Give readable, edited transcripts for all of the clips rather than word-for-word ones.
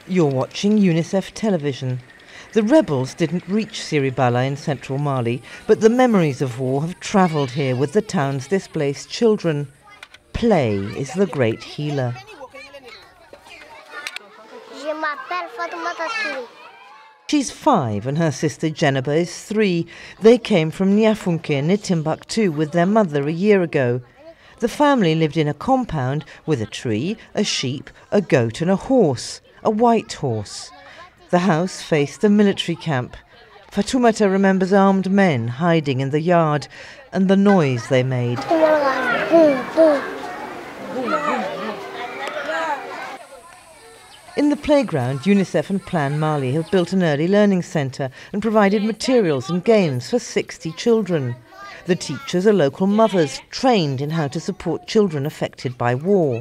You're watching UNICEF television. The rebels didn't reach Siribala in central Mali, but the memories of war have travelled here with the town's displaced children. Play is the great healer. She's 5 and her sister Jennifer is 3. They came from Niafunke near Timbuktu with their mother a year ago. The family lived in a compound with a tree, a sheep, a goat and a horse, a white horse. The house faced a military camp. Fatoumata remembers armed men hiding in the yard and the noise they made. In the playground, UNICEF and Plan Mali have built an early learning centre and provided materials and games for 60 children. The teachers are local mothers trained in how to support children affected by war.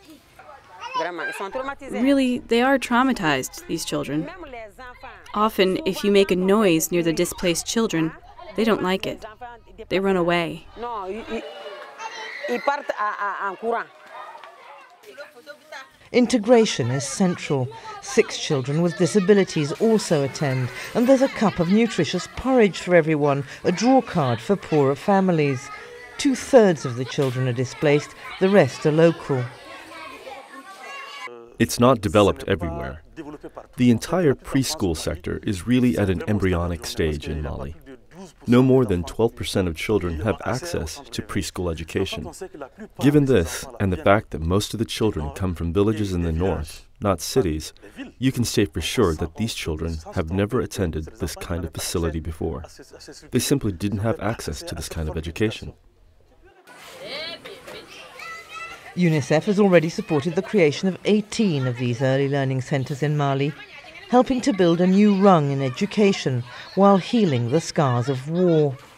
Really, they are traumatized, these children. Often, if you make a noise near the displaced children, they don't like it. They run away. Integration is central. 6 children with disabilities also attend, and there's a cup of nutritious porridge for everyone, a draw card for poorer families. 2/3 of the children are displaced, the rest are local. It's not developed everywhere. The entire preschool sector is really at an embryonic stage in Mali. No more than 12% of children have access to preschool education. Given this, and the fact that most of the children come from villages in the north, not cities, you can say for sure that these children have never attended this kind of facility before. They simply didn't have access to this kind of education. UNICEF has already supported the creation of 18 of these early learning centres in Mali, helping to build a new rung in education while healing the scars of war.